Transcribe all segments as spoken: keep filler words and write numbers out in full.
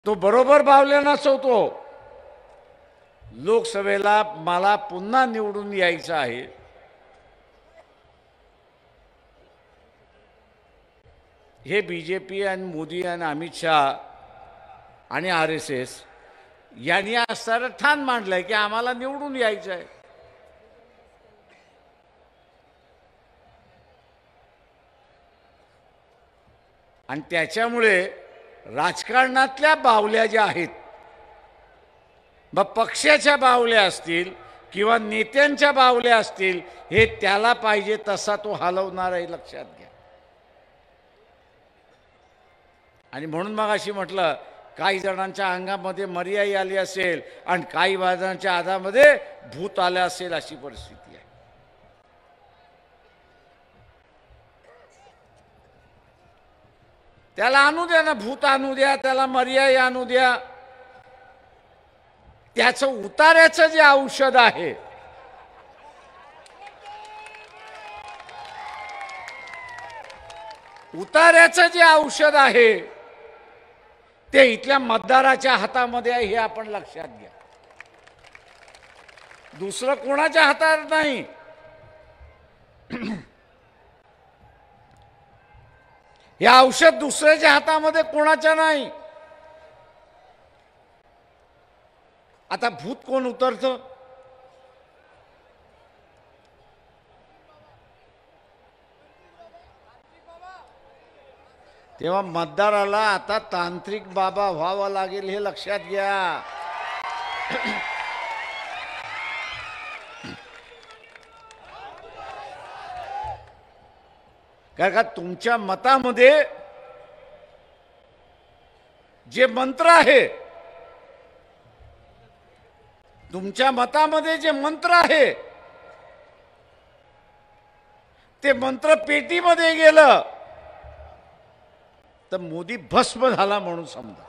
तो बरोबर बावल्या नाचवतो. लोकसभेला मला पुन्हा निवडून यायचं आहे. हे बीजेपी आणि मोदी आणि अमित शहा आणि आर एस एस यांनी असताना ठाण मांडलंय की आम्हाला निवडून यायचं आहे. आणि त्याच्यामुळे राजकारणातल्या बावल्या ज्या आहेत, मग पक्षाच्या बावल्या असतील किंवा नेत्यांच्या बावल्या असतील, हे त्याला पाहिजे तसा तो हलवणार आहे, लक्षात घ्या. आणि म्हणून मग अशी म्हटलं, काही जणांच्या अंगामध्ये मर्याई आली असेल आणि काही जणांच्या आधामध्ये भूत आलं असेल, अशी परिस्थिती आहे. त्याला आणू द्या ना, भूत आणू द्या, त्याला मर्याई आणू द्या. त्याचं उतार्याचं जे औषध आहे, उतार्याचं जे औषध आहे ते इथल्या मतदाराच्या हातामध्ये आहे, हे आपण लक्षात घ्या. दुसरं कोणाच्या हातात नाही. हे औषध दुसऱ्याच्या हातामध्ये कोणाच्या नाही. आता भूत कोण उतरतं? तेव्हा मतदाराला आता तांत्रिक बाबा व्हावा लागेल, हे लक्षात घ्या. कारण का तुमच्या मतामध्ये जे मंत्र आहे, तुमच्या मतामध्ये जे मंत्र आहे ते मंत्र पेटीमध्ये गेलं तर मोदी भस्म झाला म्हणून समजा.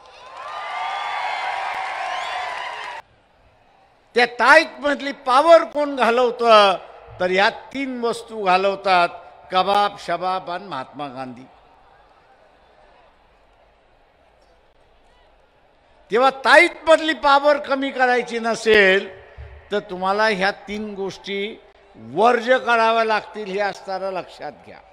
त्या ताईत मधली पावर कोण घालवतं? तर या तीन वस्तू घालवतात, कबाब, शबाब आणि महात्मा गांधी. तेव्हा ताईत मधली पावर कमी करायची नसेल तर तुम्हाला ह्या तीन गोष्टी वर्ज्य कराव्या लागतील, हे असताना लक्षात घ्या.